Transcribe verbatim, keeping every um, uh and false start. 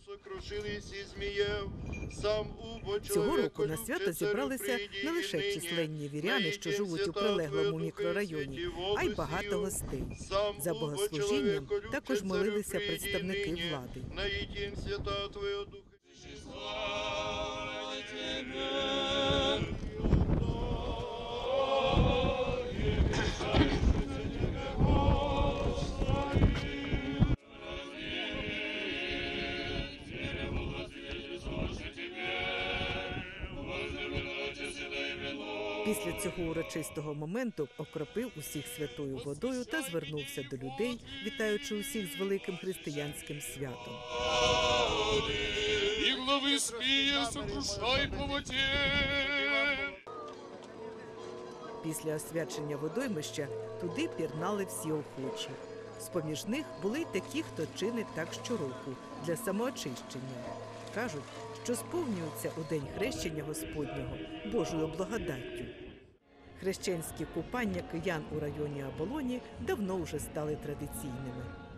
Цього року на свято зібралися не лише численні віряни, що живуть у прилеглому мікрорайоні, а й багато гостей. За богослужінням також молилися представники влади. Після цього урочистого моменту окропив усіх святою водою та звернувся до людей, вітаючи усіх з великим християнським святом. І глави спіє, сокрушай по воді. Після освячення водоймища туди пірнали всі охочі. З-поміж них були й такі, хто чинить так щороку для самоочищення. Кажуть, що сповнюються у день хрещення Господнього Божою благодаттю. Хрещенські купання киян у районі Оболоні давно вже стали традиційними.